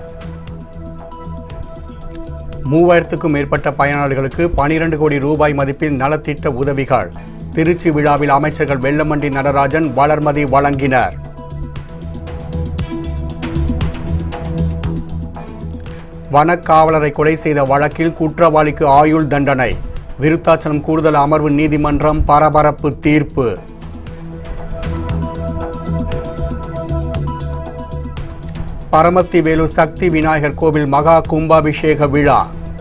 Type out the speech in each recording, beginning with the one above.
3000க்கும் மேற்பட்ட பயனாளிகளுக்கு 12 கோடி ரூபாய் மதிப்பில் நலத்திட்ட உதவிகள். திருச்சி விழாவில் அமைச்சர்கள் வெல்லமண்டி நடராஜன், வளர்மதி வழங்கினர். வனக்காவலரை கொலை செய்த வழக்கில் குற்றவாளிக்கு ஆயுள் தண்டனை. விருத்தாச்சலம் கூடுதல் அமர்வு நீதிமன்றம் பரபரப்பு தீர்ப்பு. பரமத்தி வேலூர் சக்தி விநாயகர் கோவில் மகா கும்பாபிஷேக விழா.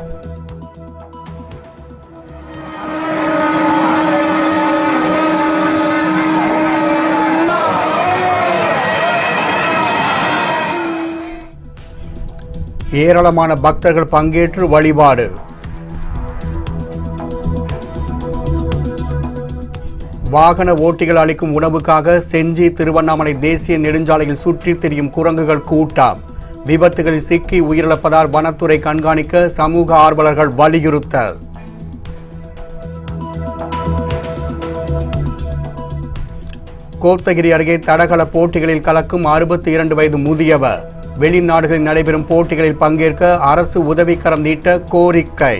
ஏராளமான பக்தர்கள் பங்கேற்று வழிபாடு. வாகன ஓட்டிகள் அளிக்கும் உணவுக்காக செஞ்சி திருவண்ணாமலை தேசிய நெடுஞ்சாலையில் சுற்றித் திரியும் குரங்குகள் கூட்டம். விபத்துகளில் சிக்கி உயிரிழப்பதால் வனத்துறை கண்காணிக்க சமூக ஆர்வலர்கள் வலியுறுத்தல். கோத்தகிரி அருகே தடகள போட்டிகளில் கலக்கும் 62 வயது முதியவர். வெளிநாடுகளில் நடைபெறும் போட்டிகளில் பங்கேற்க அரசு உதவிக்கரம் நீட்ட கோரிக்கை.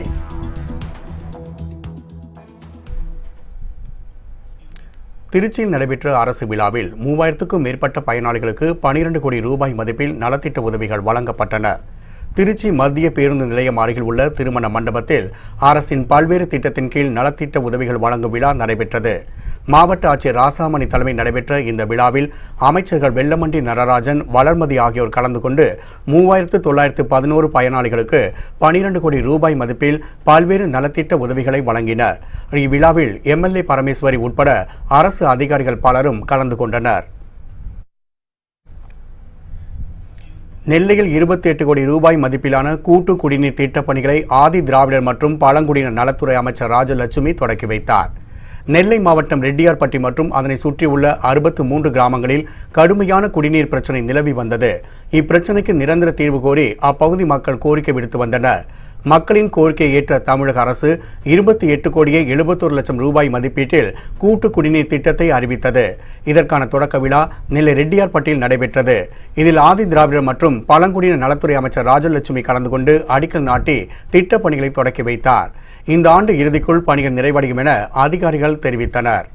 திருச்சியில் நடைபெற்ற அரசு விழாவில் 3000க்கும் மேற்பட்ட பயனாளிகளுக்கு 12 கோடி ரூபாய் மதிப்பில் நலத்திட்ட உதவிகள் வழங்கப்பட்டன. திருச்சி மத்திய பேருந்து நிலையம் அருகில் உள்ள திருமண மண்டபத்தில் அரசின் பல்வேறு திட்டத்தின் கீழ் நலத்திட்ட உதவிகள் வழங்கும் விழா நடைபெற்றது. மாவட்ட ஆட்சியர் ராசாமணி தலைமையில் நடைபெற்ற இந்த விழாவில் அமைச்சர்கள் வெல்லமண்டி நடராஜன், வளர்மதி ஆகியோர் கலந்து கொண்டு 3911 பயனாளிகளுக்கு 12 கோடி ரூபாய் மதிப்பில் பல்வேறு நலத்திட்ட உதவிகளை வழங்கினர். இவ்விழாவில் எம்எல்ஏ பரமேஸ்வரி உட்பட அரசு அதிகாரிகள் பலரும் கலந்து கொண்டனர். நெல்லையில் 28 கோடி ரூபாய் மதிப்பிலான கூட்டு குடிநீர் திட்டப் பணிகளை ஆதி திராவிடர் மற்றும் பழங்குடியினர் நலத்துறை அமைச்சர் ராஜலட்சுமி தொடக்கி வைத்தார். நெல்லை மாவட்டம் ரெட்டியார்பட்டி மற்றும் அதனை சுற்றியுள்ள 63 கிராமங்களில் கடுமையான குடிநீர் பிரச்சினை நிலவி வந்தது. இப்பிரச்சினைக்கு நிரந்தர தீர்வு கோரி அப்பகுதி மக்கள் கோரிக்கை விடுத்து வந்தனர். மக்களின் கோரிக்கையை ஏற்ற தமிழக அரசு 28 கோடியே 71 லட்சம் ரூபாய் மதிப்பீட்டில் கூட்டு குடிநீர் திட்டத்தை அறிவித்தது. இதற்கான தொடக்க விழா நெல்லை ரெட்டியார்பட்டியில் நடைபெற்றது. இதில் ஆதி திராவிடர் மற்றும் பழங்குடியினர் நலத்துறை அமைச்சர் ராஜலட்சுமி கலந்து கொண்டு அடிக்கல் நாட்டி திட்டப் பணிகளை தொடக்கி வைத்தார். இந்த ஆண்டு இறுதிக்குள் பணிகள் நிறைவடையும் என அதிகாரிகள் தெரிவித்தனர்.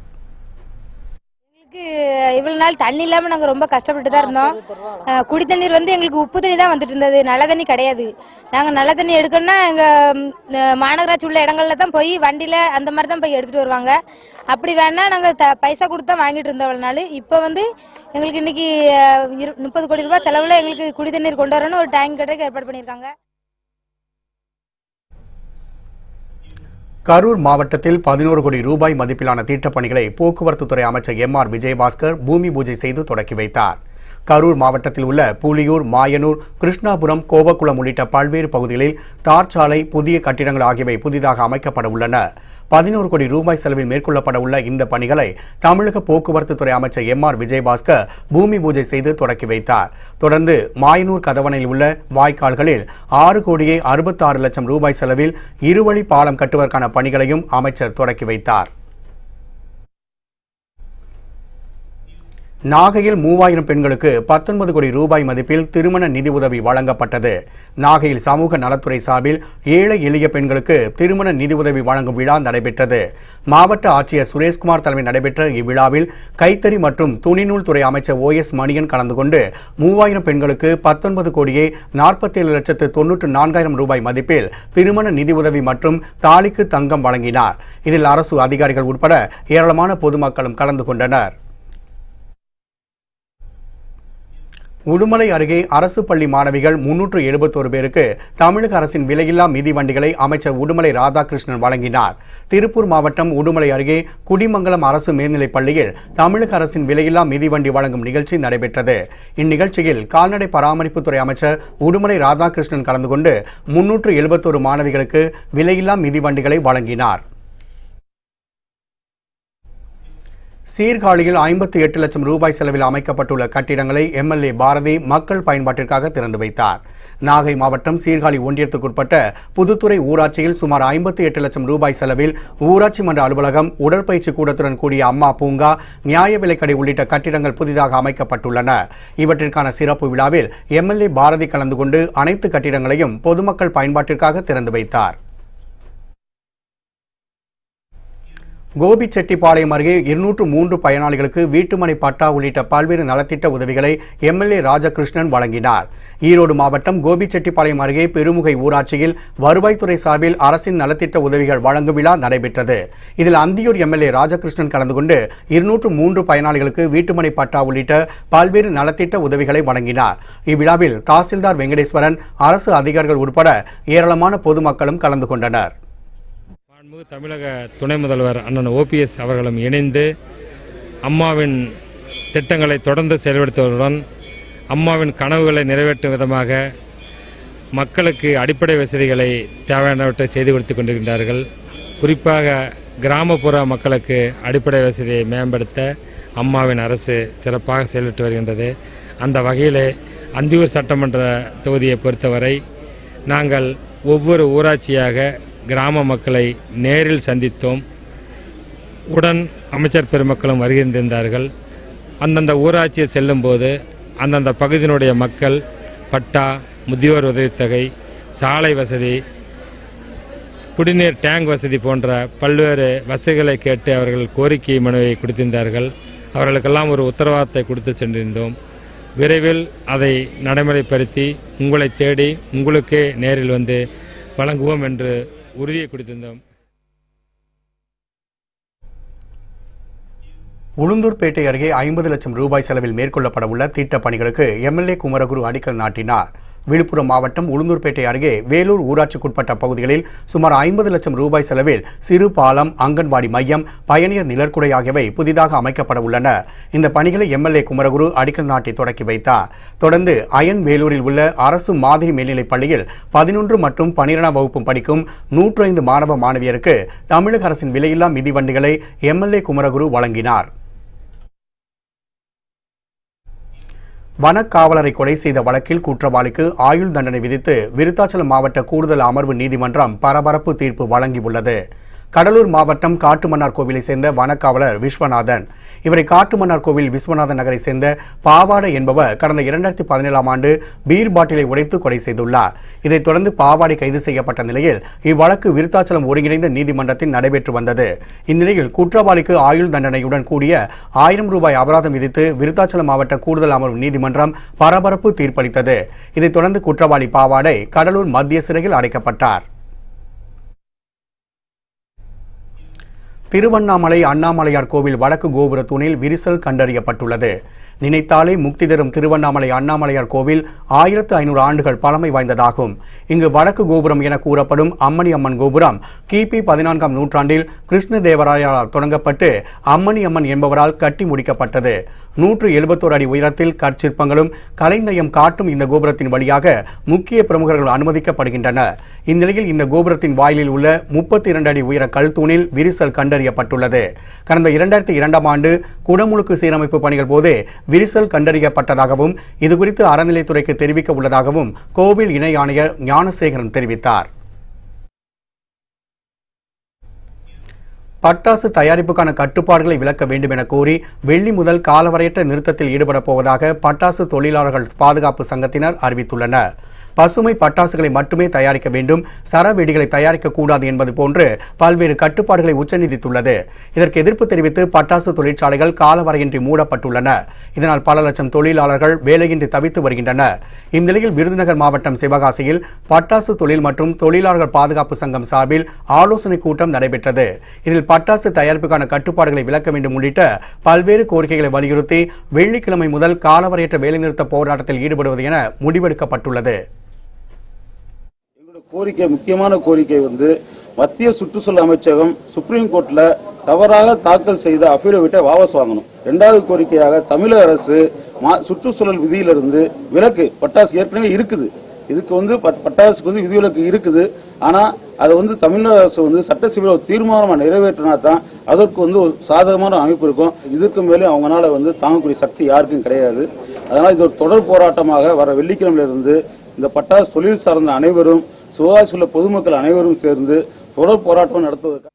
இவ்வளவு நாள் தண்ணி இல்லாம நாங்க ரொம்ப கஷ்டப்பட்டு தான் இருந்தோம். குடி தண்ணீர் எங்களுக்கு உப்பு தண்ணி தான் வந்துட்டு இருந்தது, நல்ல தண்ணி கிடையாது. நாங்க நல்ல தண்ணி எடுக்கணும்னா எங்க மாநகராட்சி உள்ள இடங்கள்ல தான் போய் வண்டியில அந்த மாதிரி தான் போய் எடுத்துட்டு வருவாங்க. அப்படி வேணா நாங்க பைசா கொடுத்தா வாங்கிட்டு இருந்தோம் அவ்வளவு நாள். இப்ப எங்களுக்கு இன்னைக்கு 30 கோடி ரூபாய் செலவுல எங்களுக்கு குடி தண்ணீர் கொண்டு வரணும்னு ஒரு டேங்க் கட்டுறதுக்கு ஏற்பாடு பண்ணியிருக்காங்க. கரூர் மாவட்டத்தில் 11 கோடி ரூபாய் மதிப்பிலான திட்டப் பணிகளை போக்குவரத்து துறை அமைச்சர் எம்.ஆர். விஜயபாஸ்கர் பூமி பூஜை செய்து தொடக்கி வைத்தார். கரூர் மாவட்டத்தில் உள்ள புலியூர், மாயனூர், கிருஷ்ணாபுரம், கோபக்குளம் உள்ளிட்ட பல்வேறு பகுதிகளில் தார் சாலை, புதிய கட்டிடங்கள் ஆகியவை புதிதாக அமைக்கப்பட உள்ளன. 11 கோடி ரூபாய் செலவில் மேற்கொள்ளப்பட உள்ள இந்த பணிகளை தமிழக போக்குவரத்து துறை அமைச்சர் எம்.ஆர். விஜயபாஸ்கர் பூமி பூஜை செய்து தொடக்கி வைத்தார். தொடர்ந்து மாயனூர் கதவணையில் உள்ள வாய்க்கால்களில் 6 கோடியே 66 லட்சம் ரூபாய் செலவில் இருவழி பாலம் கட்டுவதற்கான பணிகளையும் அமைச்சர் தொடக்கி வைத்தார். நாகையில் 3000 பெண்களுக்கு 19 கோடி ரூபாய் மதிப்பில் திருமண நிதி உதவி வழங்கப்பட்டது. நாகையில் சமூக நலத்துறை சார்பில் ஏழை எளிய பெண்களுக்கு திருமண நிதி உதவி வழங்கும் விழா நடைபெற்றது. மாவட்ட ஆட்சியர் சுரேஷ்குமார் தலைமையில் நடைபெற்ற இவ்விழாவில் கைத்தறி மற்றும் துணிநூல் துறை அமைச்சர் OS மணியன் கலந்து கொண்டு 3000 பெண்களுக்கு 19 கோடியே 47 லட்சத்து 94,000 ரூபாய் மதிப்பில் திருமண நிதி உதவி மற்றும் தாலிக்கு தங்கம் வழங்கினார். இதில் அரசு அதிகாரிகள் உட்பட ஏராளமான பொதுமக்களும் கலந்து கொண்டனர். உடுமலை அருகே அரசு பள்ளி மாணவிகள் 371 பேருக்கு தமிழக அரசின் விலையில்லா மிதிவண்டிகளை அமைச்சர் உடுமலை ராதாகிருஷ்ணன் வழங்கினார். திருப்பூர் மாவட்டம் உடுமலை அருகே குடிமங்கலம் அரசு மேல்நிலைப் பள்ளியில் தமிழக அரசின் விலையில்லா மிதிவண்டி வழங்கும் நிகழ்ச்சி நடைபெற்றது. இந்நிகழ்ச்சியில் கால்நடை பராமரிப்புத்துறை அமைச்சர் உடுமலை ராதாகிருஷ்ணன் கலந்து கொண்டு 371 மாணவிகளுக்கு விலையில்லா மிதிவண்டிகளை வழங்கினார். சீர்காழியில் 58 லட்சம் ரூபாய் செலவில் அமைக்கப்பட்டுள்ள கட்டிடங்களை எம்எல்ஏ பாரதி மக்கள் பயன்பாட்டிற்காக திறந்து வைத்தார். நாகை மாவட்டம் சீர்காழி ஒன்றியத்துக்குட்பட்ட புதுத்துறை ஊராட்சியில் சுமார் 58 லட்சம் ரூபாய் செலவில் ஊராட்சி மன்ற அலுவலகம், உடற்பயிற்சி கூடத்துடன் கூடிய அம்மா பூங்கா, நியாய விலைக்கடை உள்ளிட்ட கட்டிடங்கள் புதிதாக அமைக்கப்பட்டுள்ளன. இவற்றிற்கான சிறப்பு விழாவில் எம்எல்ஏ பாரதி கலந்து கொண்டு அனைத்து கட்டிடங்களையும் பொதுமக்கள் பயன்பாட்டிற்காக திறந்து வைத்தார். கோபிச்செட்டிப்பாளையம் அருகே 203 பயனாளிகளுக்கு வீட்டுமனை பட்டா உள்ளிட்ட பல்வேறு நலத்திட்ட உதவிகளை எம்எல்ஏ ராஜகிருஷ்ணன் வழங்கினார். ஈரோடு மாவட்டம் கோபிச்செட்டிப்பாளையம் அருகே பெருமுகை ஊராட்சியில் வருவாய்த்துறை சார்பில் அரசின் நலத்திட்ட உதவிகள் வழங்கும் விழா நடைபெற்றது. இதில் அந்தியூர் எம்எல்ஏ ராஜகிருஷ்ணன் கலந்து கொண்டு 203 பயனாளிகளுக்கு வீட்டுமனை பட்டா உள்ளிட்ட பல்வேறு நலத்திட்ட உதவிகளை வழங்கினார். இவ்விழாவில் தாசில்தார் வெங்கடேஸ்வரன், அரசு அதிகாரிகள் உட்பட ஏராளமான பொதுமக்களும் கலந்து கொண்டனர். தமிழக துணை முதல்வர் அண்ணன் OPS அவர்களும் இணைந்து அம்மாவின் திட்டங்களை தொடர்ந்து செயல்படுத்துவதுடன் அம்மாவின் கனவுகளை நிறைவேற்றும் விதமாக மக்களுக்கு அடிப்படை வசதிகளை தேவையானவற்றை செய்து கொடுத்து கொண்டிருக்கின்றார்கள். குறிப்பாக கிராமப்புற மக்களுக்கு அடிப்படை வசதியை மேம்படுத்த அம்மாவின் அரசு சிறப்பாக செயல்பட்டு வருகின்றது. அந்த வகையிலே அந்தியூர் சட்டமன்ற தொகுதியை பொறுத்தவரை நாங்கள் ஒவ்வொரு ஊராட்சியாக கிராம மக்களை நேரில் சந்தித்தோம். உடன் அமைச்சர் பெருமக்களும் வருகின்றார்கள். அந்தந்த ஊராட்சியை செல்லும்போது அந்தந்த பகுதியினுடைய மக்கள் பட்டா, முதியோர் உதவித்தொகை, சாலை வசதி, குடிநீர் டேங்க் வசதி போன்ற பல்வேறு வசதிகளை கேட்டு அவர்கள் கோரிக்கை மனுவை கொடுத்திருந்தார்கள். அவர்களுக்கெல்லாம் ஒரு உத்தரவாதத்தை கொடுத்து சென்றிருந்தோம். விரைவில் அதை நடைமுறைப்படுத்தி உங்களை தேடி உங்களுக்கே நேரில் வந்து வழங்குவோம் என்று உறுதியை கொடுத்திருந்தோம். உளுந்தூர்பேட்டை அருகே 50 லட்சம் ரூபாய் செலவில் மேற்கொள்ளப்பட உள்ள திட்டப் பணிகளுக்கு எம்எல்ஏ குமரகுரு அடிக்கல் நாட்டினார். விழுப்புரம் மாவட்டம் உளுந்தூர்பேட்டை அருகே வேலூர் ஊராட்சிக்குட்பட்ட பகுதிகளில் சுமார் 50 லட்சம் ரூபாய் செலவில் சிறு பாலம், அங்கன்வாடி மையம், பயணியர் நிழற்குடை ஆகியவை புதிதாக அமைக்கப்பட உள்ளன. இந்த பணிகளை எம்எல்ஏ குமரகுரு அடிக்கல் நாட்டி தொடக்கி வைத்தார். தொடர்ந்து அயன் வேலூரில் உள்ள அரசு மாதிரி மேல்நிலைப் பள்ளியில் 11 மற்றும் 12ஆம் வகுப்பு படிக்கும் 105 மாணவ மாணவியருக்கு தமிழக அரசின் விலையில்லா மிதிவண்டிகளை எம்எல்ஏ குமரகுரு வழங்கினார். வனக்காவலரை கொலை செய்த வழக்கில் குற்றவாளிக்கு ஆயுள் தண்டனை விதித்து விருத்தாச்சலம் மாவட்ட கூடுதல் அமர்வு நீதிமன்றம் பரபரப்பு தீர்ப்பு வழங்கியுள்ளது. கடலூர் மாவட்டம் காட்டுமன்னார் கோவிலை சேர்ந்த வனக்காவலர் விஸ்வநாதன். இவரை காட்டுமன்னார் கோவில் விஸ்வநாதன் நகரை சேர்ந்த பாவாடை என்பவர் கடந்த 2017ஆம் ஆண்டு பீர் பாட்டிலை உடைத்து கொலை செய்துள்ளார். இதைத் தொடர்ந்து பாவாடை கைது செய்யப்பட்ட நிலையில் இவ்வழக்கு விருத்தாச்சலம் ஒருங்கிணைந்த நீதிமன்றத்தில் நடைபெற்று வந்தது. இந்நிலையில் குற்றவாளிக்கு ஆயுள் தண்டனையுடன் கூடிய 1000 ரூபாய் அபராதம் விதித்து விருத்தாச்சலம் மாவட்ட கூடுதல் அமர்வு நீதிமன்றம் பரபரப்பு தீர்ப்பளித்தது. இதைத் தொடர்ந்து குற்றவாளி பாவாடை கடலூர் மத்திய சிறையில் அடைக்கப்பட்டார். திருவண்ணாமலை அண்ணாமலையார் கோவில் வடக்கு கோபுர தூணில் விரிசல் கண்டறியப்பட்டுள்ளது. நினைத்தாலே முக்தி தரும் திருவண்ணாமலை அண்ணாமலையார் கோவில் 1500 ஆண்டுகள் பழமை வாய்ந்ததாகும். இங்கு வடக்கு கோபுரம் என கூறப்படும் அம்மணி அம்மன் கோபுரம் கிபி 14ஆம் நூற்றாண்டில் கிருஷ்ணதேவராயால் தொடங்கப்பட்டு அம்மணி அம்மன் என்பவரால் கட்டி முடிக்கப்பட்டது. 171 அடி உயரத்தில் கற்சிற்பங்களும் கலைநயம் காட்டும் இந்த கோபுரத்தின் வழியாக முக்கிய பிரமுகர்கள் அனுமதிக்கப்படுகின்றனர். இந்நிலையில் இந்த கோபுரத்தின் வாயிலில் உள்ள 32 அடி உயர கல் தூணில் விரிசல் கண்டறியப்பட்டுள்ளது. கடந்த 2002ஆம் ஆண்டு குடமுழுக்கு சீரமைப்பு பணிகள் போது விரிசல் கண்டறியப்பட்டதாகவும் இதுகுறித்து அறநிலைத்துறைக்கு தெரிவிக்க உள்ளதாகவும் கோவில் இணை ஆணையர் ஞானசேகரன் தெரிவித்தார். பட்டாசு தயாரிப்புக்கான கட்டுப்பாடுகளை விலக்க வேண்டும் என கோரி வெள்ளி முதல் காலவரையற்ற நிறுத்தத்தில் ஈடுபட போவதாக பட்டாசு தொழிலாளர்கள் பாதுகாப்பு சங்கத்தினர் அறிவித்துள்ளனர். பசுமை பட்டாசுகளை மட்டுமே தயாரிக்க வேண்டும், சரவெடிகளை தயாரிக்கக்கூடாது என்பது போன்று பல்வேறு கட்டுப்பாடுகளை உச்சநீதித்துள்ளது. இதற்கு எதிர்ப்பு தெரிவித்து பட்டாசு தொழிற்சாலைகள் காலவரையின்றி மூடப்பட்டுள்ளன. இதனால் பல லட்சம் தொழிலாளர்கள் வேலையின்றி தவித்து வருகின்றனர். இந்நிலையில் விருதுநகர் மாவட்டம் சிவகாசியில் பட்டாசு தொழில் மற்றும் தொழிலாளர்கள் பாதுகாப்பு சங்கம் சார்பில் ஆலோசனை கூட்டம் நடைபெற்றது. இதில் பட்டாசு தயாரிப்புக்கான கட்டுப்பாடுகளை விலக்க வேண்டும் உள்ளிட்ட பல்வேறு கோரிக்கைகளை வலியுறுத்தி வெள்ளிக்கிழமை முதல் காலவரையற்ற வேலைநிறுத்த போராட்டத்தில் ஈடுபடுவது என முடிவெடுக்கப்பட்டுள்ளது. முக்கியமான கோரிக்கை மத்திய சுற்றுச்சூழல் அமைச்சகம் சுப்ரீம் கோர்ட்ல தவறாக தாக்கல் செய்த அபிடவிட்டை வாபஸ் வாங்கணும். இரண்டாவது கோரிக்கையாக தமிழக அரசு சுற்றுச்சூழல் விதியிலிருந்து விலக்கு, பட்டாசு ஏற்கனவே இருக்குது, இதுக்கு பட்டாசுக்கு விதிவிலக்கு இருக்குது. ஆனா அதை தமிழ்நாடு அரசு சட்டசபையில் ஒரு தீர்மானமாக நிறைவேற்றினா தான் அதற்கு ஒரு சாதகமான அமைப்பு இருக்கும். இதுக்கு மேலே அவங்களால தாங்கக்கூடிய சக்தி யாருக்கும் கிடையாது. அதனால் இது ஒரு தொடர் போராட்டமாக வர வெள்ளிக்கிழமையிலிருந்து இந்த பட்டாசு தொழில் சார்ந்த அனைவரும், சுகாதார உள்ள பொதுமக்கள் அனைவரும் சேர்ந்து தொடர் போராட்டம் நடத்துவதற்கு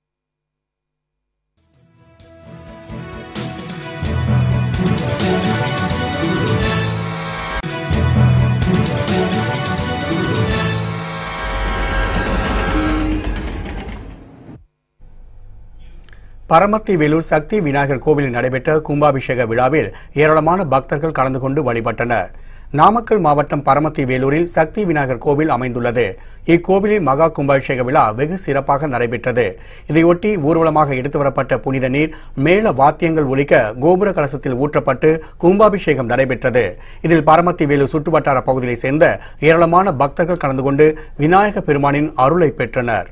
பரமத்தி வேலூர் சக்தி விநாயகர் கோவிலில் நடைபெற்ற கும்பாபிஷேக விழாவில் ஏராளமான பக்தர்கள் கலந்து கொண்டு வழிபட்டனர். நாமக்கல் மாவட்டம் பரமத்தி வேலூரில் சக்தி விநாயகர் கோவில் அமைந்துள்ளது. இக்கோவிலில் மகா கும்பாபிஷேக விழா வெகு சிறப்பாக நடைபெற்றது. இதையொட்டி ஊர்வலமாக எடுத்து வரப்பட்ட புனித நீர் மேல வாத்தியங்கள் ஒலிக்க கோபுர கலசத்தில் ஊற்றப்பட்டு கும்பாபிஷேகம் நடைபெற்றது. இதில் பரமத்தி வேலூர் சுற்றுவட்டார பகுதியைச் சேர்ந்த ஏராளமான பக்தர்கள் கலந்து கொண்டு விநாயக பெருமானின் அருளை பெற்றனர்.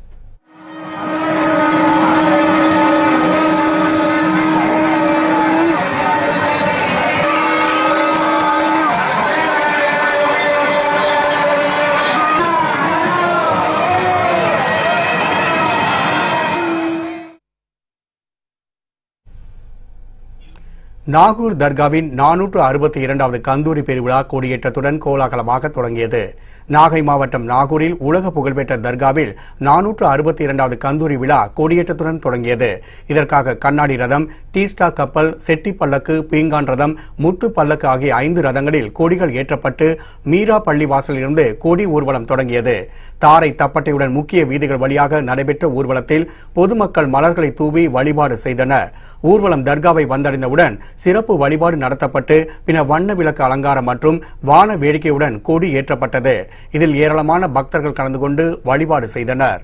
நாகூர் தர்காவின் 462வது கந்தூரி பெருவிழா கொடியேற்றத்துடன் கோலாகலமாக தொடங்கியது. நாகை மாவட்டம் நாகூரில் உலக புகழ்பெற்ற தர்காவில் 462வது கந்தூரி விழா கொடியேற்றத்துடன் தொடங்கியது. இதற்காக கண்ணாடி ரதம், டீ ஸ்டாக் கப்பல், செட்டி பல்லக்கு, பீங்கான் ரதம், முத்து பல்லக்கு ஆகிய 5 ரதங்களில் கொடிகள் ஏற்றப்பட்டு மீரா பள்ளி வாசலிலிருந்து கொடி ஊர்வலம் தொடங்கியது. தாரை தப்பட்டையுடன் முக்கிய வீதிகள் வழியாக நடைபெற்ற ஊர்வலத்தில் பொதுமக்கள் மலர்களை தூவி வழிபாடு செய்தனர். ஊர்வலம் தர்காவை வந்தடைந்தவுடன் சிறப்பு வழிபாடு நடத்தப்பட்டு பின்னர் வண்ண விளக்கு அலங்காரம் மற்றும் வான வேடிக்கையுடன் கொடி ஏற்றப்பட்டது. இதில் ஏராளமான பக்தர்கள் கலந்து கொண்டு வழிபாடு செய்தனர்.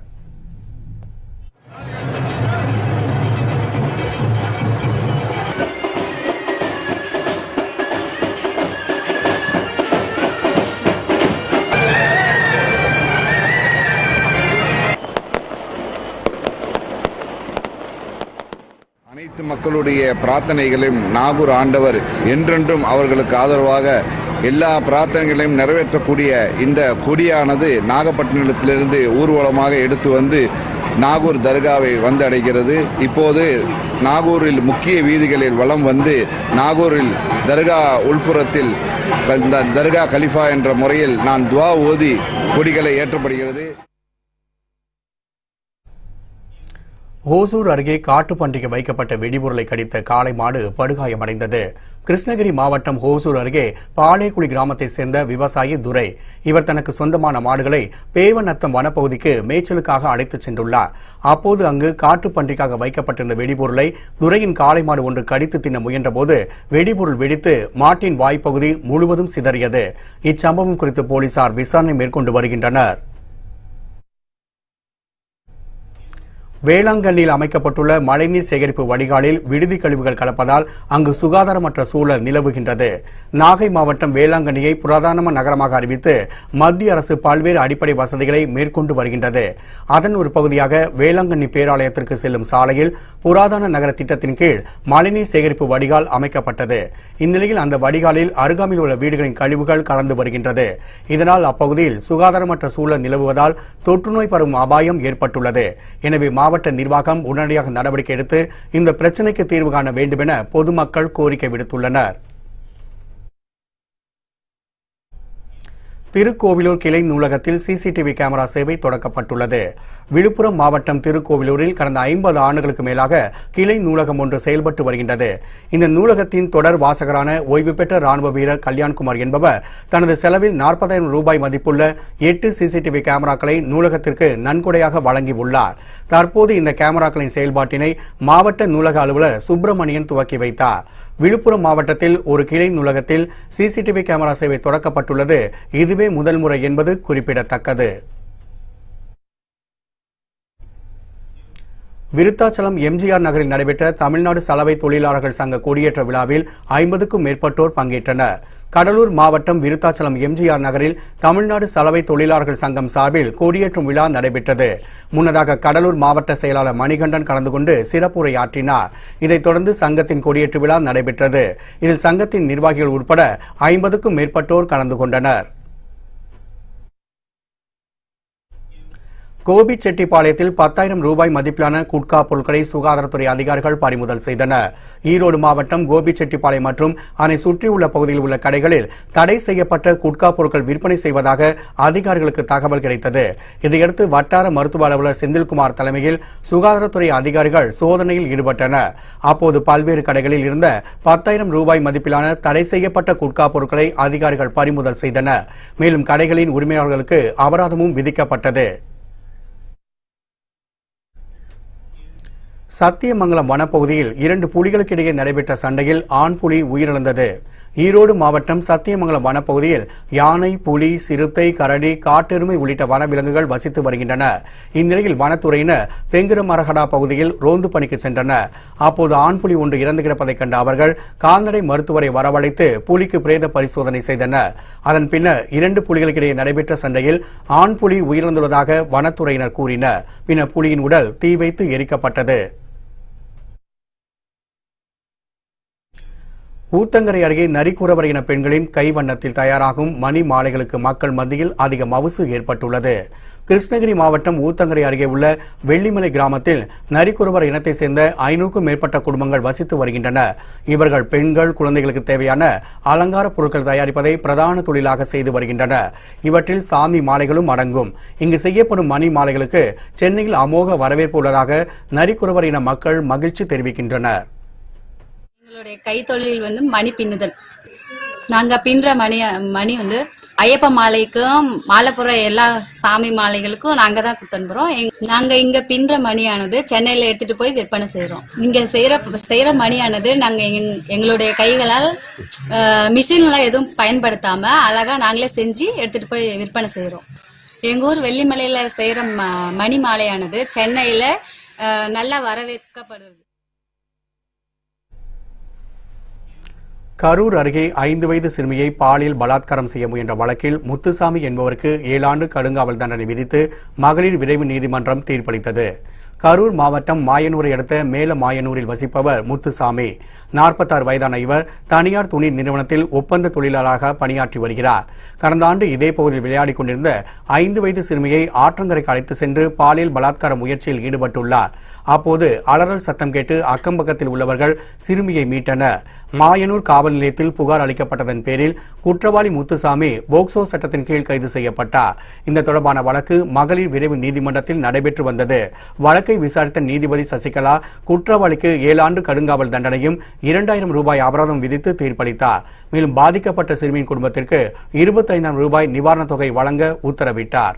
அனைத்து மக்களுடைய பிரார்த்தனைகளையும் நாகூர் ஆண்டவர் என்றென்றும் அவர்களுக்கு ஆதரவாக எல்லா பிரார்த்தனைகளையும் நிறைவேற்றக்கூடிய இந்த கொடியானது நாகப்பட்டினத்திலிருந்து ஊர்வலமாக எடுத்து வந்து நாகூர் தர்காவை வந்து அடைகிறது. இப்போது நாகூரில் முக்கிய வீதிகளில் வலம் வந்து நாகூரில் தர்கா உள்புறத்தில் தர்கா கலிஃபா என்ற முறையில் நான் துவா ஓதி கொடிகளை ஏற்றப்படுகிறது. ஓசூர் அருகே காட்டுப்பன்றிக்கு வைக்கப்பட்ட வெடிபொருளை கடித்த காளை மாடு படுகாயமடைந்தது. கிருஷ்ணகிரி மாவட்டம் ஓசூர் அருகே பாலேக்குழி கிராமத்தை சேர்ந்த விவசாயி துரை இவர் தனக்கு சொந்தமான மாடுகளை பேவநத்தம் வனப்பகுதிக்கு மேய்ச்சலுக்காக அழைத்துச் சென்றுள்ளார். அப்போது அங்கு காட்டுப்பன்றிக்காக வைக்கப்பட்டிருந்த வெடிபொருளை துரையின் காளை மாடு ஒன்று கடித்து தின்ன முயன்றபோது வெடிபொருள் வெடித்து மாட்டின் வாய்ப்பகுதி முழுவதும் சிதறியது. இச்சம்பவம் குறித்து போலீசார் விசாரணை மேற்கொண்டு வருகின்றனர். வேளாங்கண்ணியில் அமைக்கப்பட்டுள்ள மழைநீர் சேகரிப்பு வடிகாலில் விடுதி கழிவுகள் கலப்பதால் அங்கு சுகாதாரமற்ற சூழல் நிலவுகின்றது. நாகை மாவட்டம் வேளாங்கண்ணியை புராதன நகரமாக அறிவித்து மத்திய அரசு பல்வேறு அடிப்படை வசதிகளை மேற்கொண்டு வருகின்றது. அதன் ஒரு பகுதியாக வேளாங்கண்ணி பேராலயத்திற்கு செல்லும் சாலையில் புராதன நகர திட்டத்தின் கீழ் மழைநீர் சேகரிப்பு வடிகால் அமைக்கப்பட்டது. இந்நிலையில் அந்த வடிகாலில் அருகாமையில் உள்ள வீடுகளின் கழிவுகள் கலந்து வருகின்றது. இதனால் அப்பகுதியில் சுகாதாரமற்ற சூழல் நிலவுவதால் தொற்றுநோய் பரவும் அபாயம் ஏற்பட்டுள்ளது. எனவே மாவட்ட நிர்வாகம் உடனடியாக நடவடிக்கை எடுத்து இந்த பிரச்சினைக்கு தீர்வு காண வேண்டும் என பொதுமக்கள் கோரிக்கை விடுத்துள்ளனர். திருக்கோவிலூர் கிளை நூலகத்தில் சிசிடிவி கேமரா சேவை தொடக்கப்பட்டுள்ளது. விழுப்புரம் மாவட்டம் திருக்கோவிலூரில் கடந்த 50 ஆண்டுகளுக்கு மேலாக கிளை நூலகம் ஒன்று செயல்பட்டு வருகின்றது. இந்த நூலகத்தின் தொடர் வாசகரான ஓய்வு பெற்ற ராணுவ வீரர் கல்யாண்குமார் என்பவர் தனது செலவில் 40,000 ரூபாய் மதிப்புள்ள 8 சிசிடிவி கேமராக்களை நூலகத்திற்கு நன்கொடையாக வழங்கியுள்ளார். தற்போது இந்த கேமராக்களின் செயல்பாட்டினை மாவட்ட நூலக அலுவலர் சுப்பிரமணியன் துவக்கி வைத்தார். விழுப்புரம் மாவட்டத்தில் ஒரு கிளை நூலகத்தில் சிசிடிவி கேமரா சேவை தொடக்கப்பட்டுள்ளது. இதுவே முதல் முறை என்பது குறிப்பிடத்தக்கது. விருத்தாச்சலம் எம்ஜிஆர் நகரில் நடைபெற்ற தமிழ்நாடு சலவை தொழிலாளர்கள் சங்க கொடியேற்ற விழாவில் 50க்கும் மேற்பட்டோர் பங்கேற்றனர். கடலூர் மாவட்டம் விருத்தாச்சலம் எம்ஜிஆர் நகரில் தமிழ்நாடு சலவை தொழிலாளர்கள் சங்கம் சார்பில் கொடியேற்றும் விழா நடைபெற்றது. முன்னதாக கடலூர் மாவட்ட செயலாளர் மணிகண்டன் கலந்து கொண்டு சிறப்புரையாற்றினார். இதைத் தொடர்ந்து சங்கத்தின் கொடியேற்று விழா நடைபெற்றது. இதில் சங்கத்தின் நிர்வாகிகள் உட்பட 50க்கும் மேற்பட்டோர் கலந்து கொண்டனர். கோபிச்செட்டிப்பாளையத்தில் 10,000 ரூபாய் மதிப்பிலான குட்கா பொருட்களை சுகாதாரத்துறை அதிகாரிகள் பறிமுதல் செய்தனர். ஈரோடு மாவட்டம் கோபிச்செட்டிப்பாளையம் மற்றும் அதனை சுற்றியுள்ள பகுதியில் உள்ள கடைகளில் தடை செய்யப்பட்ட குட்கா பொருட்கள் விற்பனை செய்வதாக அதிகாரிகளுக்கு தகவல் கிடைத்தது. இதையடுத்து வட்டார மருத்துவ அலுவலர் செந்தில்குமார் தலைமையில் சுகாதாரத்துறை அதிகாரிகள் சோதனையில் ஈடுபட்டனர். அப்போது பல்வேறு கடைகளில் இருந்த 10,000 ரூபாய் மதிப்பிலான தடை செய்யப்பட்ட குட்கா பொருட்களை அதிகாரிகள் பறிமுதல் செய்தனர். மேலும் கடைகளின் உரிமையாளர்களுக்கு அபராதமும் விதிக்கப்பட்டது. சத்தியமங்கலம் வனப்பகுதியில் 2 புலிகளுக்கிடையே நடைபெற்ற சண்டையில் ஆண் புலி உயிரிழந்தது. ஈரோடு மாவட்டம் சத்தியமங்கலம் வனப்பகுதியில் யானை, புலி, சிறுத்தை, கரடி, காட்டெருமை உள்ளிட்ட வனவிலங்குகள் வசித்து வருகின்றன. இந்நிலையில் வனத்துறையினர் தெங்குரமரகடா பகுதியில் ரோந்து பணிக்கு சென்றனர். அப்போது ஆண் புலி ஒன்று இறந்து கிடப்பதைக் கண்ட அவர்கள் கால்நடை மருத்துவரை வரவழைத்து புலிக்கு பிரேத பரிசோதனை செய்தனர். அதன் பின்னர் 2 புலிகளுக்கிடையே நடைபெற்ற சண்டையில் ஆண் புலி உயிரிழந்துள்ளதாக வனத்துறையினர் கூறினர். பின்னர் புலியின் உடல் தீ வைத்து எரிக்கப்பட்டது. ஊத்தங்கரை அருகே நரிக்குறவர் இன பெண்களின் கைவண்ணத்தில் தயாராகும் மணி மாலைகளுக்கு மக்கள் மத்தியில் அதிக மவுசு ஏற்பட்டுள்ளது. கிருஷ்ணகிரி மாவட்டம் ஊத்தங்கரை அருகே உள்ள வெள்ளிமலை கிராமத்தில் நரிக்குறவர் இனத்தைச் சேர்ந்த 500க்கும் மேற்பட்ட குடும்பங்கள் வசித்து வருகின்றன. இவர்கள் பெண்கள், குழந்தைகளுக்கு தேவையான அலங்கார பொருட்கள் தயாரிப்பதை பிரதான தொழிலாக செய்து வருகின்றனர். இவற்றில் சாமி மாலைகளும் அடங்கும். இங்கு செய்யப்படும் மணி மாலைகளுக்கு சென்னையில் அமோக வரவேற்பு உள்ளதாக நரிக்குறவர் இன மக்கள் மகிழ்ச்சி தெரிவிக்கின்றனர். எங்களுடைய கைத்தொழில் மணி பின்னுதல். நாங்க பின்ற மணி ஐயப்ப மாலைக்கும் மாலை போற எல்லா சாமி மாலைகளுக்கும் நாங்க தான் கொடுத்துறோம். நாங்க இங்க பின்ற மணியானது சென்னையில எடுத்துட்டு போய் விற்பனை செய்யறோம். இங்க செய்யற மணியானது நாங்க எங்களுடைய கைகளால் மிஷின்ல எதுவும் பயன்படுத்தாம அழகா நாங்களே செஞ்சு எடுத்துட்டு போய் விற்பனை செய்யறோம். எங்க ஊர் வெள்ளிமலையில செய்யற மணி மாலையானது சென்னையில நல்லா வரவேற்கப்படுறது. கரூர் அருகே 5 வயது சிறுமியை பாலியல் பலாத்காரம் செய்ய முயன்ற வழக்கில் முத்துசாமி என்பவருக்கு 7 ஆண்டு கடுங்காவல் தண்டனை விதித்து மகளிர் விரைவு நீதிமன்றம் தீர்ப்பளித்தது. கரூர் மாவட்டம் மாயனூரை அடுத்த மேல மாயனூரில் வசிப்பவர் முத்துசாமி. 46 வயதான இவர் தனியார் துணி நிறுவனத்தில் ஒப்பந்த தொழிலாளராக பணியாற்றி வருகிறார். கடந்த ஆண்டு இதே பகுதியில் விளையாடிக் கொண்டிருந்த 5 வயது சிறுமியை ஆற்றங்கரைக்கு அழைத்து சென்று பாலியல் பலாத்கார முயற்சியில் ஈடுபட்டுள்ளார். அப்போது அலறல் சத்தம் கேட்டு அக்கம்பக்கத்தில் உள்ளவர்கள் சிறுமியை மீட்டனர். மாயனூர் காவல் நிலையத்தில் புகார் அளிக்கப்பட்டதன் பேரில் குற்றவாளி முத்துசாமி போக்சோ சட்டத்தின் கீழ் கைது செய்யப்பட்டார். இந்த தொடர்பான வழக்கு மகளிர் விரைவு நீதிமன்றத்தில் நடைபெற்று வந்தது. வழக்கை விசாரித்த நீதிபதி சசிகலா குற்றவாளிக்கு 7 ஆண்டு கடுங்காவல் தண்டனையும் 2,000 ரூபாய் அபராதம் விதித்து தீர்ப்பளித்தார். மேலும் பாதிக்கப்பட்ட சிறுமியின் குடும்பத்திற்கு 25,000 ரூபாய் நிவாரணத் தொகை வழங்க உத்தரவிட்டார்.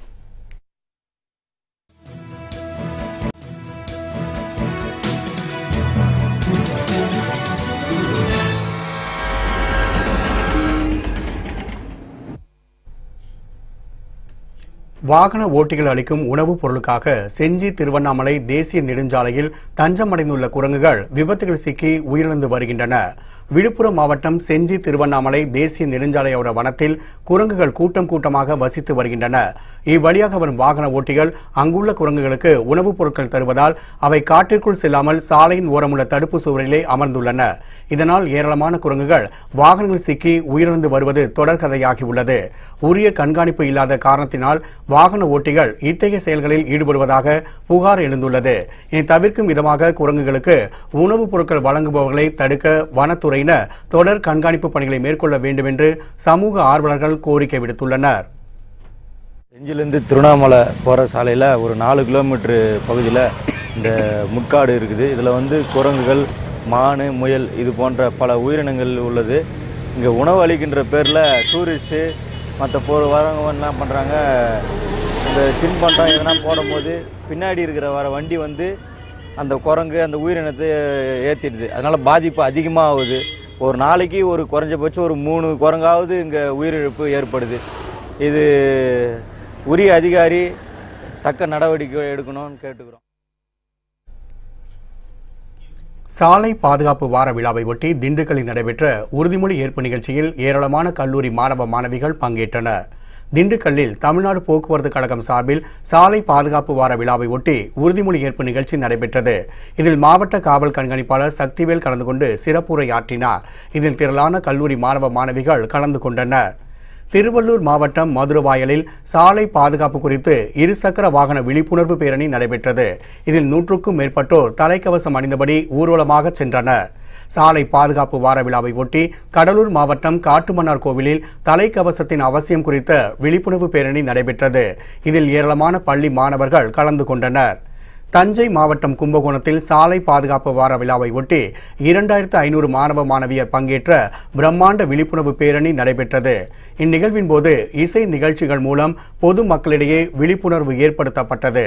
வாகன ஓட்டிகள் அளிக்கும் உணவுப் பொருளுக்காக செஞ்சி திருவண்ணாமலை தேசிய நெடுஞ்சாலையில் தஞ்சமடைந்துள்ள குரங்குகள் விபத்துகள் சிக்கி உயிரிழந்து வருகின்றன. விழுப்புரம் மாவட்டம் செஞ்சி திருவண்ணாமலை தேசிய நெடுஞ்சாலையோர வனத்தில் குரங்குகள் கூட்டம் கூட்டமாக வசித்து வருகின்றன. இவ்வழியாக வரும் வாகன ஓட்டிகள் அங்குள்ள குரங்குகளுக்கு உணவுப் பொருட்கள் தருவதால் அவை காட்டிற்குள் செல்லாமல் சாலையின் ஓரமுள்ள தடுப்பு சுவரிலே அமர்ந்துள்ளன. இதனால் ஏராளமான குரங்குகள் வாகனங்கள் சிக்கி உயிரிழந்து வருவது தொடர்கதையாகியுள்ளது. உரிய கண்காணிப்பு இல்லாத காரணத்தினால் வாகன ஓட்டிகள் இத்தகைய செயல்களில் ஈடுபடுவதாக புகார் எழுந்துள்ளது. இனி தவிர்க்கும் விதமாக குரங்குகளுக்கு உணவுப் பொருட்கள் வழங்குபவர்களை தடுக்க வனத்துறையினர் தொடர் கண்காணிப்பு பணிகளை மேற்கொள்ள வேண்டும் என்று சமூக ஆர்வலர்கள் கோரிக்கை விடுத்துள்ளனர். செஞ்சிலிருந்து திருவண்ணாமலை போகிற சாலையில் ஒரு 4 கிலோமீட்டர் பகுதியில் இந்த முட்காடு இருக்குது. இதில் குரங்குகள், மான், முயல் இது போன்ற பல உயிரினங்கள் உள்ளது. இங்கே உணவு அளிக்கின்ற பேரில் டூரிஸ்ட்டு மற்ற வரவங்க என்ன பண்ணுறாங்க, இந்த தின்பண்டம் எதனா போடும்போது பின்னாடி இருக்கிற வண்டி அந்த குரங்கு அந்த உயிரினத்தை ஏற்றிடுது. அதனால் பாதிப்பு அதிகமாக ஆகுது. ஒரு நாளைக்கு குறைஞ்சபட்சம் ஒரு 3 குரங்காவது இங்கே உயிரிழப்பு ஏற்படுது. இது உரிய அதிகாரி தக்க நடவடிக்கை எடுக்கணும்னு கேட்டுக்கிறோம். சாலை பாதுகாப்பு வார விழாவை ஒட்டி திண்டுக்கல்லில் நடைபெற்ற உறுதிமொழி ஏற்பு நிகழ்ச்சியில் ஏராளமான கல்லூரி மாணவ மாணவிகள் பங்கேற்றனர். திண்டுக்கல்லில் தமிழ்நாடு போக்குவரத்து கழகம் சார்பில் சாலை பாதுகாப்பு வார விழாவை ஒட்டி உறுதிமொழி ஏற்பு நிகழ்ச்சி நடைபெற்றது. இதில் மாவட்ட காவல் கண்காணிப்பாளர் சக்திவேல் கலந்து கொண்டு சிறப்புரை ஆற்றினார். இதில் திரளான கல்லூரி மாணவ மாணவிகள் கலந்து கொண்டனர். திருவள்ளூர் மாவட்டம் மதுரவாயலில் சாலை பாதுகாப்பு குறித்து இருசக்கர வாகன விழிப்புணர்வு பேரணி நடைபெற்றது. இதில் 100க்கும் மேற்பட்டோர் தலைக்கவசம் அணிந்தபடி ஊர்வலமாக சென்றனர். சாலை பாதுகாப்பு வார விழாவை ஒட்டி கடலூர் மாவட்டம் காட்டுமன்னார் கோவிலில் தலைக்கவசத்தின் அவசியம் குறித்த விழிப்புணர்வு பேரணி நடைபெற்றது. இதில் ஏராளமான பள்ளி மாணவர்கள் கலந்து கொண்டனர். தஞ்சை மாவட்டம் கும்பகோணத்தில் சாலை பாதுகாப்பு வார விழாவை ஒட்டி 2500 மாணவ மாணவியர் பங்கேற்ற பிரம்மாண்ட விழிப்புணர்வு பேரணி நடைபெற்றது. இந்நிகழ்வின் போது இசை நிகழ்ச்சிகள் மூலம் பொது மக்களிடையே விழிப்புணர்வு ஏற்படுத்தப்பட்டது.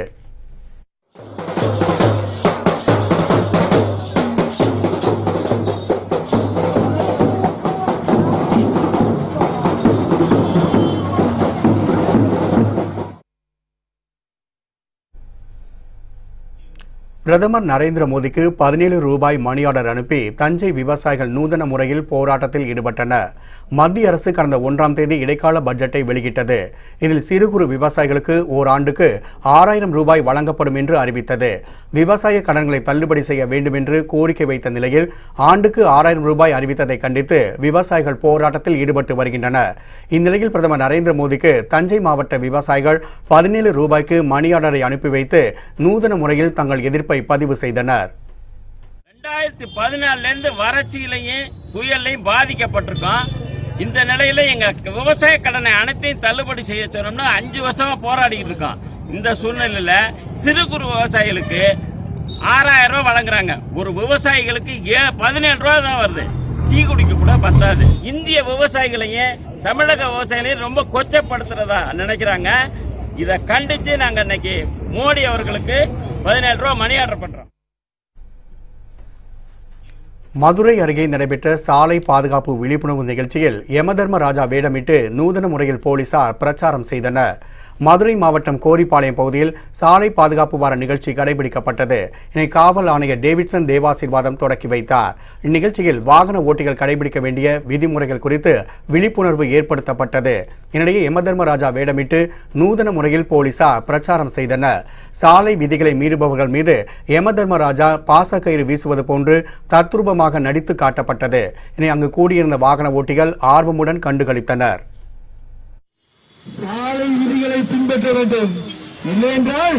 பிரதமர் நரேந்திர மோடிக்கு 17 ரூபாய் மணி ஆர்டர் அனுப்பி தஞ்சை விவசாயிகள் நூதன முறையில் போராட்டத்தில் ஈடுபட்டனர். மத்திய அரசு கடந்த 1ஆம் தேதி இடைக்கால பட்ஜெட்டை வெளியிட்டது. இதில் சிறு குறு விவசாயிகளுக்கு ஓராண்டுக்கு 6000 ரூபாய் வழங்கப்படும் என்று அறிவித்தது. விவசாய கடன்களை தள்ளுபடி செய்ய வேண்டும் என்று கோரிக்கை வைத்த நிலையில் ஆண்டுக்கு 6000 ரூபாய் அறிவித்ததை கண்டித்து விவசாயிகள் போராட்டத்தில் ஈடுபட்டு வருகின்றனர். இந்நிலையில் பிரதமர் நரேந்திர மோடிக்கு தஞ்சை மாவட்ட விவசாயிகள் 17 ரூபாய்க்கு மணி ஆர்டரை அனுப்பி வைத்து நூதன முறையில் தங்கள் எதிர்ப்பை பதிவு செய்தனர். 2014 வறட்சியிலையும் புயலையும் பாதிக்கப்பட்டிருக்கோம். இந்த நிலையில எங்க விவசாய கடனை அனைத்தையும் தள்ளுபடி செய்ய சொன்னோம்னா 5 வருஷமா போராடிட்டு இருக்கோம். இந்த சூழ்நிலையில சிறு குறு விவசாயிகளுக்கு 6000 ரூபாய் வழங்குறாங்க. ஒரு விவசாயிகளுக்கு 17 ரூபாய் தான் வருது. டீ குடிக்க கூட பத்தாது. இந்திய விவசாயிகளையும் தமிழக விவசாயிகளையும் ரொம்ப கொச்சப்படுத்துறதா நினைக்கிறாங்க. இதை கண்டிச்சு நாங்க இன்னைக்கு மோடி அவர்களுக்கு 17 ரூபாய் மணி ஆர்டர் பண்றோம். மதுரை அருகே நடைபெற்ற சாலை பாதுகாப்பு விழிப்புணர்வு நிகழ்ச்சியில் யமதர்மராஜா வேடமிட்டு நூதன முறையில் போலீசார் பிரச்சாரம் செய்தனர். மதுரை மாவட்டம் கோரிப்பாளையம் பகுதியில் சாலை பாதுகாப்பு வார நிகழ்ச்சி கடைபிடிக்கப்பட்டது. இதனை காவல் ஆணையர் டேவிட்சன் தேவாசீர்வாதம் தொடக்கி வைத்தார். இந்நிகழ்ச்சியில் வாகன ஓட்டிகள் கடைபிடிக்க வேண்டிய விதிமுறைகள் குறித்து விழிப்புணர்வு ஏற்படுத்தப்பட்டது. இதனிடையே யமதர்மராஜா வேடமிட்டு நூதன முறையில் போலீசார் பிரச்சாரம் செய்தனர். சாலை விதிகளை மீறுபவர்கள் மீது யமதர்மராஜா பாசக்கயிறு வீசுவது போன்று தத்ரூபமாக நடித்து காட்டப்பட்டது. இனி அங்கு கூடியிருந்த வாகன ஓட்டிகள் ஆர்வமுடன் கண்டுகளித்தனர். சாலை விதிகளை பின்பற்ற வேண்டும், இல்லை என்றால்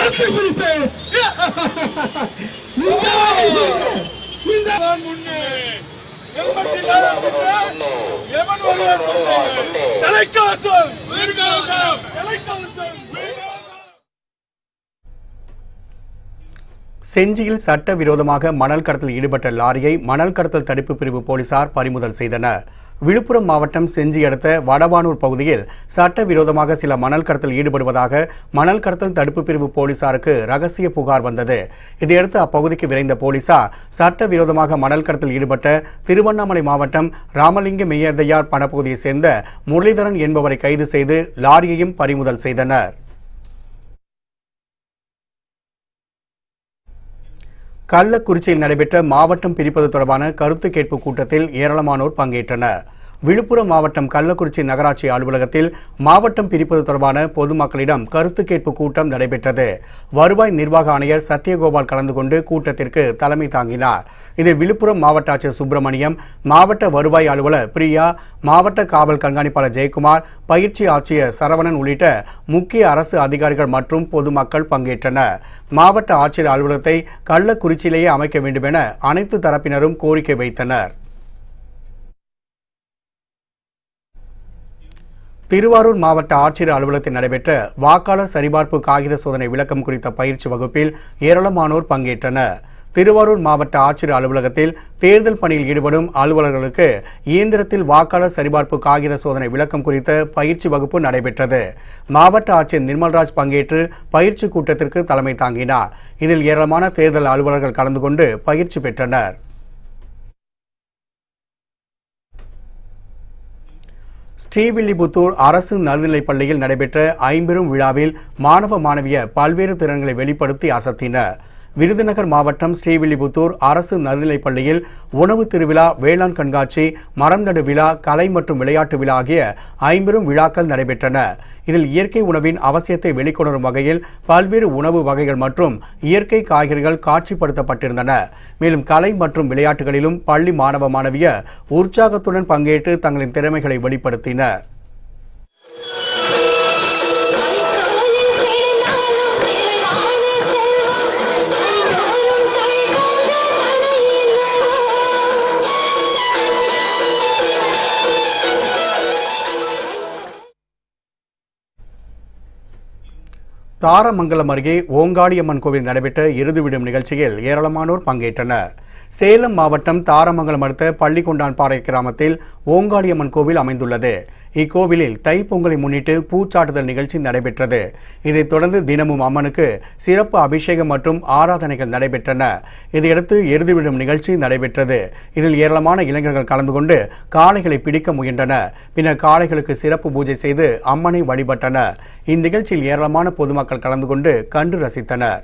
செஞ்சியில் சட்டவிரோதமாக மணல் கடத்தல் ஈடுபட்ட லாரியை மணல் கடத்தல் தடுப்பு பிரிவு போலீசார் பறிமுதல் செய்தனர். விழுப்புரம் மாவட்டம் செஞ்சி அடுத்த வடவானூர் பகுதியில் சட்டவிரோதமாக சில மணல் கடத்தல் ஈடுபடுவதாக மணல் கடத்தல் தடுப்பு பிரிவு போலீசாருக்கு ரகசிய புகார் வந்தது. இதையடுத்து அப்பகுதிக்கு விரைந்த போலீசார் சட்டவிரோதமாக மணல் கடத்தல் ஈடுபட்ட திருவண்ணாமலை மாவட்டம் ராமலிங்க மெய்யதையார் பணப்பகுதியைச் சேர்ந்த முரளிதரன் என்பவரை கைது செய்து லாரியையும் பறிமுதல் செய்தனர். கள்ளக்குறிச்சியில் நடைபெற்ற மாவட்டம் பிரிப்பது தொடர்பான கருத்து கேட்பு கூட்டத்தில் ஏராளமானோர் பங்கேற்றனர். விழுப்புரம் மாவட்டம் கள்ளக்குறிச்சி நகராட்சி அலுவலகத்தில் மாவட்டம் பிரிப்பது தொடர்பான பொதுமக்களிடம் கருத்து கேட்பு கூட்டம் நடைபெற்றது. வருவாய் நிர்வாக ஆணையர் சத்யகோபால் கலந்து கொண்டு கூட்டத்திற்கு தலைமை தாங்கினார். இதில் விழுப்புரம் மாவட்ட ஆட்சியர் சுப்பிரமணியம், மாவட்ட வருவாய் அலுவலர் பிரியா, மாவட்ட காவல் கண்காணிப்பாளர் ஜெயக்குமார், பயிற்சி ஆட்சியர் சரவணன் உள்ளிட்ட முக்கிய அரசு அதிகாரிகள் மற்றும் பொதுமக்கள் பங்கேற்றனர். மாவட்ட ஆட்சியர் அலுவலகத்தை கள்ளக்குறிச்சியிலேயே அமைக்க வேண்டும் என அனைத்து தரப்பினரும் கோரிக்கை வைத்தனர். திருவாரூர் மாவட்ட ஆட்சியர் அலுவலகத்தில் நடைபெற்ற வாக்காளர் சரிபார்ப்பு காகித சோதனை விளக்கம் குறித்த பயிற்சி வகுப்பில் ஏராளமானோர் பங்கேற்றனர். திருவாரூர் மாவட்ட ஆட்சியர் அலுவலகத்தில் தேர்தல் பணியில் ஈடுபடும் அலுவலர்களுக்கு இயந்திரத்தில் வாக்காளர் சரிபார்ப்பு காகித சோதனை விளக்கம் குறித்த பயிற்சி வகுப்பு நடைபெற்றது. மாவட்ட ஆட்சியர் நிர்மல்ராஜ் பங்கேற்று பயிற்சி கூட்டத்திற்கு தலைமை தாங்கினார். இதில் ஏராளமான தேர்தல் அலுவலர்கள் கலந்து கொண்டு பயிற்சி பெற்றனர். ஸ்ரீவில்லிபுத்தூர் அரசு நடுநிலைப் பள்ளியில் நடைபெற்ற ஐம்பெரும் விழாவில் மாணவ மாணவியர் பல்வேறு திறன்களை வெளிப்படுத்தி அசத்தினர். விருதுநகர் மாவட்டம் ஸ்ரீவில்லிபுத்தூர் அரசு நடுநிலைப் பள்ளியில் உணவு திருவிழா, வேளாண் கண்காட்சி, மரம்நடு விழா, கலை மற்றும் விளையாட்டு விழா ஆகிய ஐம்பெரும் விழாக்கள் நடைபெற்றன. இதில் இயற்கை உணவின் அவசியத்தை வெளிக்கொணரும் வகையில் பல்வேறு உணவு வகைகள் மற்றும் இயற்கை காய்கறிகள் காட்சிப்படுத்தப்பட்டிருந்தன. மேலும் கலை மற்றும் விளையாட்டுகளிலும் பள்ளி மாணவ மாணவியர் உற்சாகத்துடன் பங்கேற்று தங்களின் திறமைகளை வெளிப்படுத்தினர். தாரமங்கலம் அருகே ஓங்காளியம்மன் கோவில் நடைபெற்ற இறுதி விடும் நிகழ்ச்சியில் ஏராளமானோர் பங்கேற்றனர். சேலம் மாவட்டம் தாரமங்கலம் அடுத்த பள்ளிக்கொண்டான்பாறை கிராமத்தில் ஓங்காளியம்மன் கோவில் அமைந்துள்ளது. இக்கோவிலில் தைப்பொங்கலை முன்னிட்டு பூச்சாட்டுதல் நிகழ்ச்சி நடைபெற்றது. இதைத் தொடர்ந்து தினமும் அம்மனுக்கு சிறப்பு அபிஷேகம் மற்றும் ஆராதனைகள் நடைபெற்றன. இதையடுத்து இறுதி விடும் நிகழ்ச்சி நடைபெற்றது. இதில் ஏராளமான இளைஞர்கள் கலந்து கொண்டு காளைகளை பிடிக்க முயன்றனர். பின்னர் காளைகளுக்கு சிறப்பு பூஜை செய்து அம்மனை வழிபட்டனர். இந்நிகழ்ச்சியில் ஏராளமான பொதுமக்கள் கலந்து கொண்டு கண்டு ரசித்தனர்.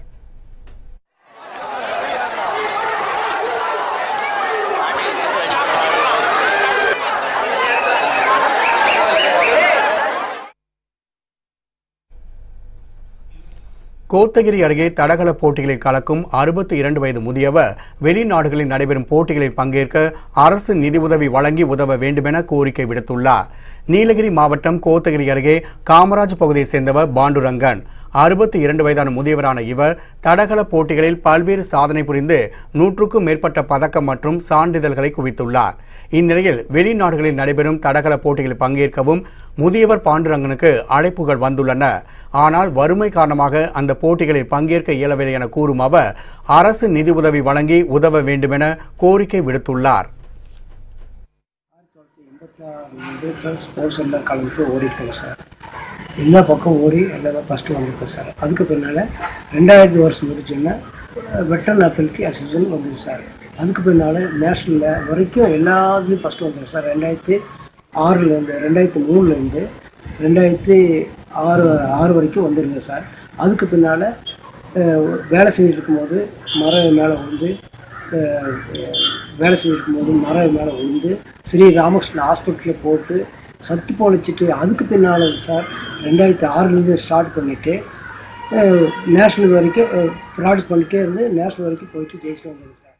கோத்தகிரி அருகே தடகள போட்டிகளில் கலக்கும் 62 வயது முதியவர் வெளிநாடுகளில் நடைபெறும் போட்டிகளில் பங்கேற்க அரசு நிதியுதவி வழங்கி உதவ வேண்டுமென கோரிக்கை விடுத்துள்ளார். நீலகிரி மாவட்டம் கோத்தகிரி அருகே காமராஜ் பகுதியைச் சேர்ந்தவர் பாண்டுரங்கன். 62 வயதான முதியவரான இவர் தடகள போட்டிகளில் பல்வேறு சாதனை புரிந்து 100க்கும் மேற்பட்ட பதக்கம் மற்றும் சான்றிதழ்களை குவித்துள்ளார். இந்நிலையில் வெளிநாடுகளில் நடைபெறும் தடகள போட்டிகளில் பங்கேற்கவும் முதியவர் பாண்டுரங்கனுக்கு அழைப்புகள் வந்துள்ளன. ஆனால் வறுமை காரணமாக அந்த போட்டிகளில் பங்கேற்க இயலவில்லை என கூறும் அவர் அரசு நிதி உதவி வழங்கி உதவ வேண்டுமென கோரிக்கை விடுத்துள்ளார். எல்லா பக்கம் ஓடி எல்லாமே ஃபஸ்ட்டு வந்திருக்கேன் சார். அதுக்கு பின்னால் 2000 வருஷம் முடிச்சோன்னா வெட்டர்ன் அத்லெட்டிக் அசோசியேஷன் வந்தது சார். அதுக்கு பின்னால் நேஷ்னலில் வரைக்கும் எல்லாத்துலேயும் ஃபஸ்ட்டு வந்துருக்கு சார். 2006 2003 2006 வரைக்கும் வந்துருங்க சார். அதுக்கு பின்னால் வேலை செஞ்சுட்டு இருக்கும்போது மரம் மேலே விழுந்து ஸ்ரீ ராமகிருஷ்ண ஹாஸ்பிட்டலில் போட்டு சத்து பொழைச்சிட்டு அதுக்கு பின்னால் சார் 2006 ஸ்டார்ட் பண்ணிவிட்டு நேஷ்னல் வரைக்கும் ப்ராக்டிஸ் பண்ணிகிட்டே இருந்து நேஷ்னல் வரைக்கும் போயிட்டு ஜெயிச்சுட்டு வந்தேங்க சார்.